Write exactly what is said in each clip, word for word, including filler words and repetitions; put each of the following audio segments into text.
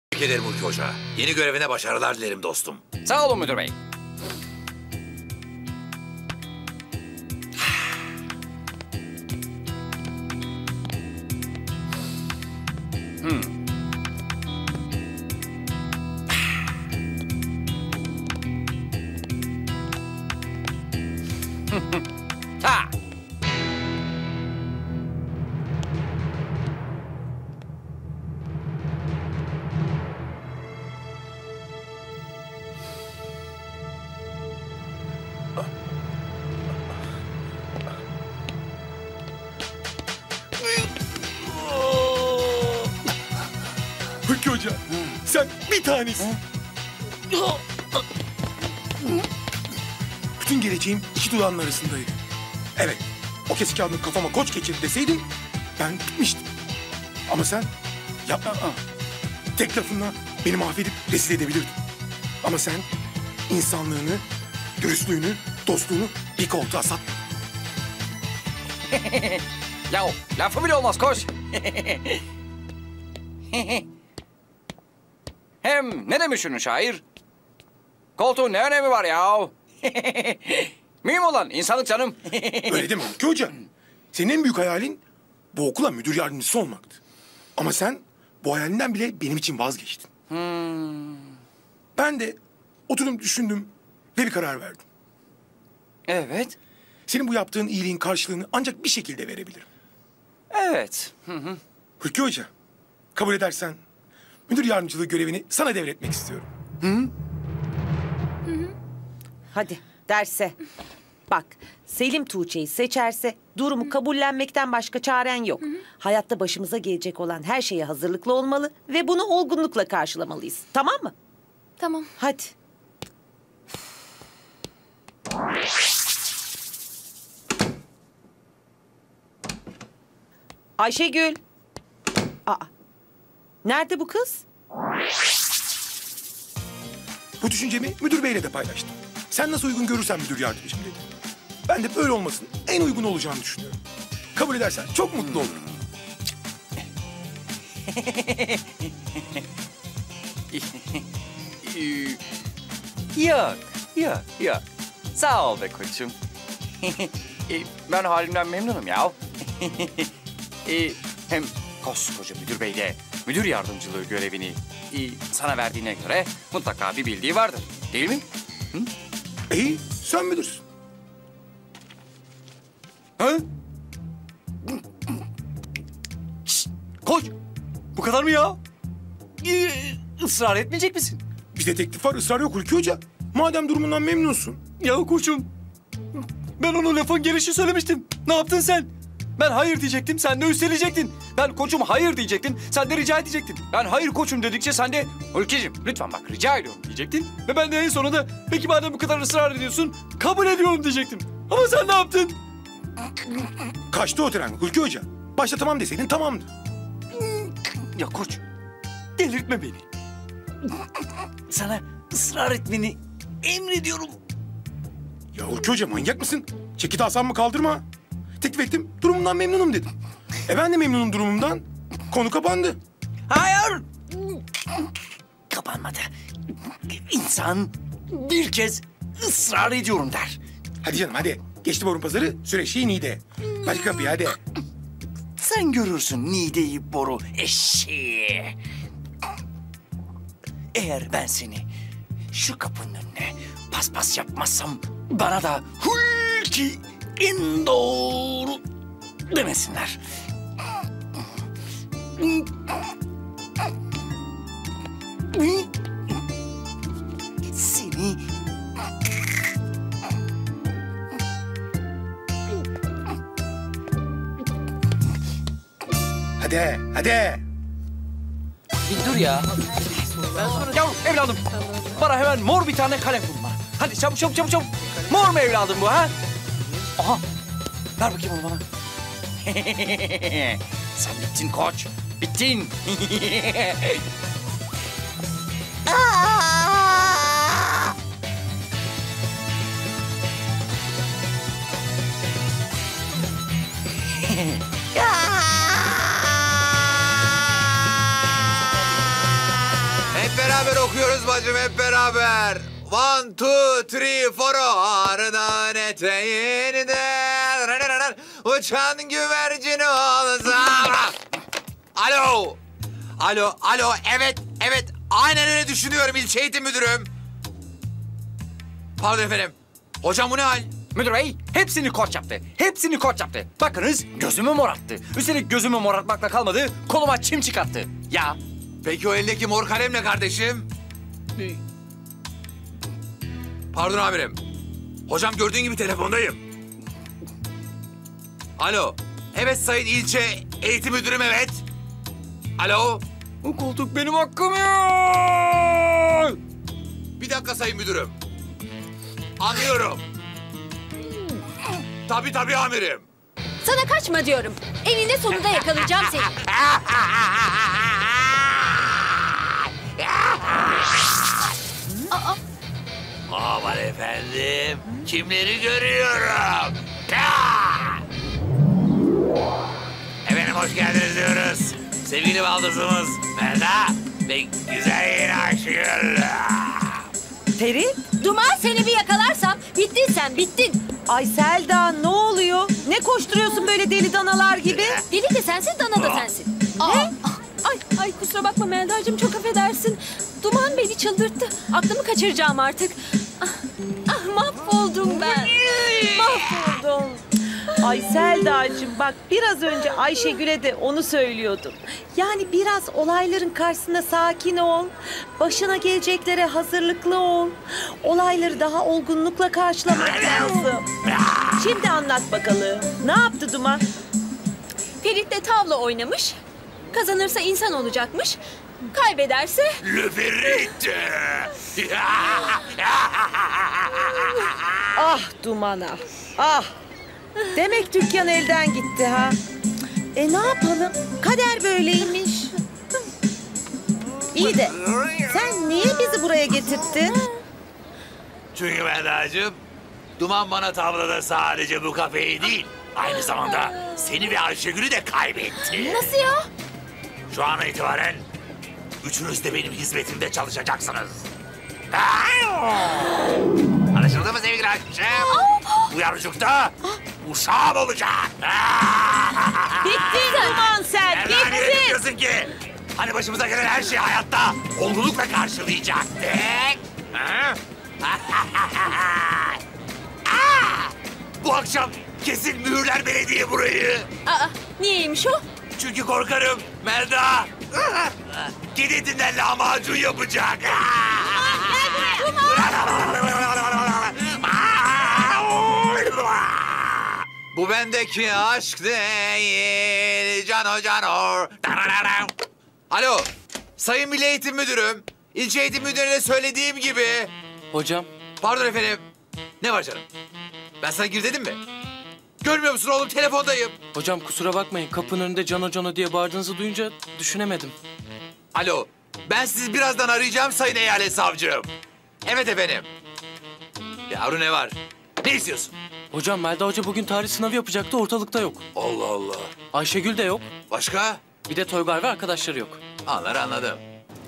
Tebrik ederim Hulki Hoca. Yeni görevine başarılar dilerim dostum. Sağ olun müdür bey. Hmm. Ha! Hulki Hoca, sen bir tanesin. Bütün geleceğim iki dudağının arasındaydı. Evet, o kesik kağıdını kafama koç geçirdi deseydin ben bitmiştim. Ama sen yapma. Tek lafınla beni mahvedip rezil edebilirdin. Ama sen insanlığını, dürüstlüğünü, dostluğunu bir koltuğa sattın. Ya lafı bile olmaz koş. Hem ne demiş şunun şair? Koltuğun ne önemi var ya? Mühim olan insanlık canım. Öyle deme Hulki Hoca. Senin en büyük hayalin bu okula müdür yardımcısı olmaktı. Ama sen bu hayalinden bile benim için vazgeçtin. Hmm. Ben de oturdum düşündüm ve bir karar verdim. Evet. Senin bu yaptığın iyiliğin karşılığını ancak bir şekilde verebilirim. Evet. Hı hı. Hulki Hoca, kabul edersen müdür yardımcılığı görevini sana devretmek istiyorum. Hı? Hı hı. Hadi derse. Bak, Selim Tuğçe'yi seçerse durumu kabullenmekten başka çaren yok. Hı hı. Hayatta başımıza gelecek olan her şeye hazırlıklı olmalı ve bunu olgunlukla karşılamalıyız. Tamam mı? Tamam. Hadi. Ayşegül. Aa. Nerede bu kız? Bu düşüncemi müdür beyle de paylaştım. Sen nasıl uygun görürsen müdür yardımcım dedi. Ben de böyle olmasının en uygun olacağını düşünüyorum. Kabul edersen çok mutlu olurum. Yok, yok, yok. Sağ ol be koçum. Ben halimden memnunum ya. Hem koskoca müdür beyle müdür yardımcılığı görevini sana verdiğine göre mutlaka bir bildiği vardır. Değil mi? Hı? İyi, sen müdürsün. Ha? Şişt, koç, bu kadar mı ya? Ee, ısrar etmeyecek misin? Bizde teklif var, ısrar yok Hulki Hoca. Madem durumundan memnunsun. Ya koçum, ben ona lafın gelişi söylemiştim. Ne yaptın sen? Ben hayır diyecektim, sen de üstelecektin. Ben koçum hayır diyecektin, sen de rica edecektin. Ben hayır koçum dedikçe sen de Hulki'cim lütfen bak rica ediyorum diyecektin. Ve ben de en sonunda peki madem bu kadar ısrar ediyorsun kabul ediyorum diyecektim. Ama sen ne yaptın? Kaçtı o tren Hulki Hoca. Başta tamam deseydin tamamdı. Ya koç, delirtme beni. Sana ısrar etmeni emrediyorum. Ya Hulki Hoca manyak mısın? Çekit asamı kaldırma. Teklif ettim, durumumdan memnunum dedim. E ben de memnunum durumumdan. Konu kapandı. Hayır! Kapanmadı. İnsan bir kez ısrar ediyorum der. Hadi canım hadi. Geçti borun pazarı, süreçliği Niğde. Başka kapıya hadi. Sen görürsün Niğde'yi boru eşeği. Eğer ben seni şu kapının önüne paspas yapmazsam bana da Hulki en doğru demesinler. Seni Hadi, hadi. bir dur ya. Yavrum evladım bana hemen mor bir tane kalem bulma. Hadi çabuk çabuk çabuk çabuk. Mor mu evladım bu ha? Aha ver bakayım onu bana. Sen bittin koç. Bittin. Hep beraber okuyoruz bacım, hep beraber. One, two, three, four. Arıdan eteğinden uçan güvercin olsam. Alo. Alo, alo. Evet, evet. Aynen öyle düşünüyorum ilçe eğitim müdürüm. Pardon efendim. Hocam bu ne hal? Müdür bey hepsini koç yaptı. Hepsini koç yaptı. Bakınız gözümü morarttı. Üstelik gözümü morartmakla kalmadı. Koluma çim çıkarttı. Ya. Peki o elindeki mor kalem ne kardeşim? Pardon amirim. Hocam gördüğün gibi telefondayım. Alo. Evet sayın ilçe eğitim müdürüm, evet. Alo. O koltuk benim hakkım ya. Bir dakika sayın müdürüm. Anlıyorum. Tabii tabii amirim. Sana kaçma diyorum. Eninde sonunda yakalayacağım seni. Aa, Aman efendim. Kimleri görüyorum? Efendim hoş geldiniz diyoruz. Sevgili baldızımız Melda ve güzel yeni Ayşegül. Ferit? Duman, seni bir yakalarsam bittin sen, bittin. Ay Selda ne oluyor? Ne koşturuyorsun böyle deli danalar gibi? Deli de sensin, dana da sensin. Aa, ay, ay kusura bakma Melda'cığım, çok affedersin. Duman beni çıldırttı. Aklımı kaçıracağım artık. Ah, ah mahvoldum ben. Mahvoldum. Ay Selda'cığım bak biraz önce Ayşegül'e de onu söylüyordum. Yani biraz olayların karşısında sakin ol. Başına geleceklere hazırlıklı ol. Olayları daha olgunlukla karşılamak lazım. Şimdi anlat bakalım. Ne yaptı Duman? Ferit'le tavla oynamış. Kazanırsa insan olacakmış. Kaybederse... Le Ferit. Ah Duman ah. Ah. Demek dükkan elden gitti ha. E ne yapalım? Kader böyleymiş. İyi de sen niye bizi buraya getirttin? Çünkü Melda'cığım, Duman bana tavlada sadece bu kafeyi değil, aynı zamanda seni ve Ayşegül'ü de kaybetti. Nasıl ya? Şu an itibaren üçünüz de benim hizmetimde çalışacaksınız. Anlaşıldı mı sevgili Ayşegül? Bu yavrucukta uşağım olacak. Bittin Duman sen, Nereden bittin. diyorsun ki? Hani başımıza gelen her şeyi hayatta olgunlukla karşılayacaktık. Ha? Aa! Bu akşam kesin mühürler belediye burayı. Aa, niyeymiş o? Çünkü korkarım Melda kedi etinden lahmacun yapacak. Bu bendeki aşk değil, cano cano. Alo, Sayın Milli Eğitim Müdürüm. İlçe Eğitim Müdürü'ne söylediğim gibi... Hocam. Pardon efendim. Ne var canım? Ben sana gir dedim mi? Görmüyor musun oğlum, telefondayım. Hocam kusura bakmayın. Kapının önünde cano cano diye bağırdığınızı duyunca düşünemedim. Alo, ben sizi birazdan arayacağım Sayın Eyalet Savcım. Evet efendim. Yavru ne var? Ne istiyorsun? Hocam Melda Hoca bugün tarih sınavı yapacaktı. Ortalıkta yok. Allah Allah. Ayşegül de yok. Başka? Bir de Toygar ve arkadaşları yok. Anlar anladım.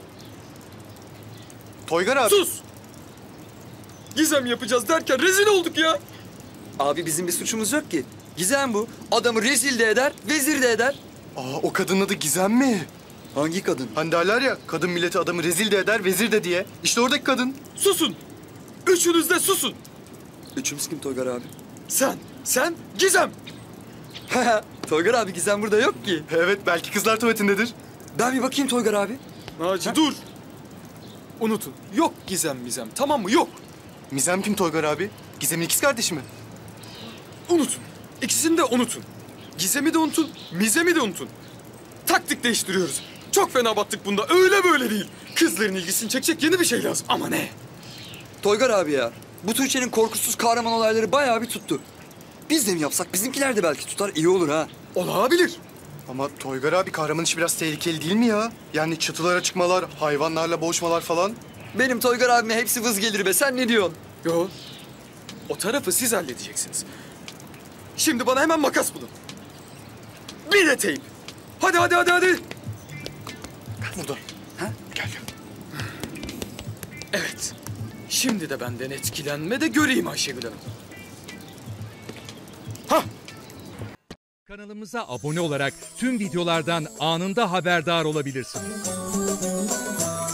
Toygar abi. Sus! Gizem yapacağız derken rezil olduk ya. Abi bizim bir suçumuz yok ki. Gizem bu. Adamı rezil de eder, vezir de eder. Aa, o kadının adı Gizem mi? Hangi kadın? Hani derler ya, kadın milleti adamı rezil de eder, vezir de diye. İşte oradaki kadın. Susun. Üçünüz de susun. Üçümüz kim Toygar abi? Sen, sen, Gizem. Toygar abi Gizem burada yok ki. Evet, belki kızlar tuvaletindedir. Ben bir bakayım Toygar abi. Naci dur. Unutun. Yok Gizem Mizem, tamam mı? Yok. Mizem kim Toygar abi? Gizem'in ikiz kardeşi mi? Unutun. İkisini de unutun. Gizem'i de unutun, Mizem'i de unutun. Taktik değiştiriyoruz. Çok fena battık bunda. Öyle böyle değil. Kızların ilgisini çekecek yeni bir şey lazım. Ama ne? Toygar abi ya. Bu Tuğçe'nin korkusuz kahraman olayları bayağı bir tuttu. Biz de mi yapsak? Bizimkiler de belki tutar. İyi olur ha. Olabilir. Ama Toygar abi, kahraman işi biraz tehlikeli değil mi ya? Yani çatılara çıkmalar, hayvanlarla boğuşmalar falan. Benim Toygar abime hepsi vız gelir be. Sen ne diyorsun? Yo. O tarafı siz halledeceksiniz. Şimdi bana hemen makas bulun. Bir de teyp. Hadi hadi hadi hadi. Burada. Ha? Gel gel. Evet. Şimdi de benden etkilenme de göreyim Ayşegül Hanım. Hah! Kanalımıza abone olarak tüm videolardan anında haberdar olabilirsiniz.